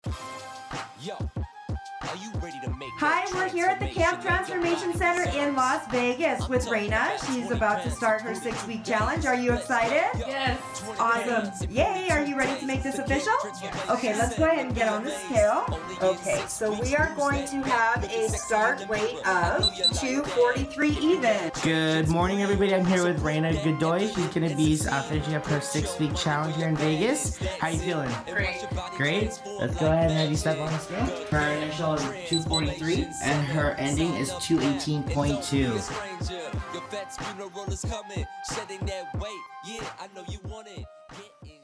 Hi, we're here at the Camp Transformation Center in Las Vegas with Reyna. She's about to start her 6-week challenge. Are you excited? Yes. Awesome. Yay, are you ready to make this official? Okay, let's go ahead and get on the scale. Okay, so we are going to have a start weight of 243 even. Good morning, everybody. I'm here with Reyna Godoy. She's going to be finishing up her 6-week challenge here in Vegas. How are you feeling? Great. Great. Let's go ahead and have you step on the scale. Her initial is 243 and her ending is 218.2.